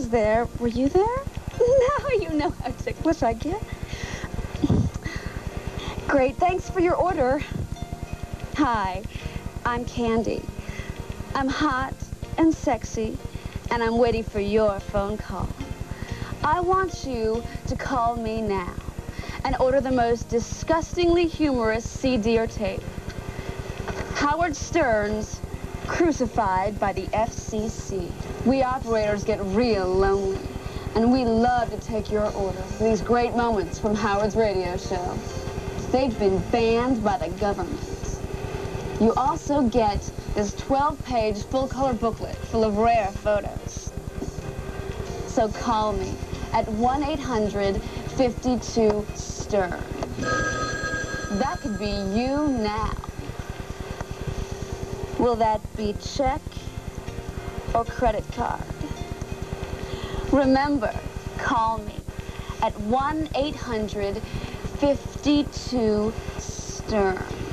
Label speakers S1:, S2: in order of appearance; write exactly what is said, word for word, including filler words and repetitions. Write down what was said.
S1: there. Were you there?
S2: Now you know how ticklish I get.
S1: Great, thanks for your order. Hi, I'm Candy. I'm hot and sexy, and I'm waiting for your phone call. I want you to call me now and order the most disgustingly humorous C D or tape. Howard Stern's Crucified by the F C C. We operators get real lonely, and we love to take your order for these great moments from Howard's radio show. They've been banned by the government. You also get this twelve page full-color booklet full of rare photos. So call me at one eight hundred, fifty-two, Stern. That could be you now. Will that be check or credit card? Remember, call me at one eight hundred, fifty-two, Stern.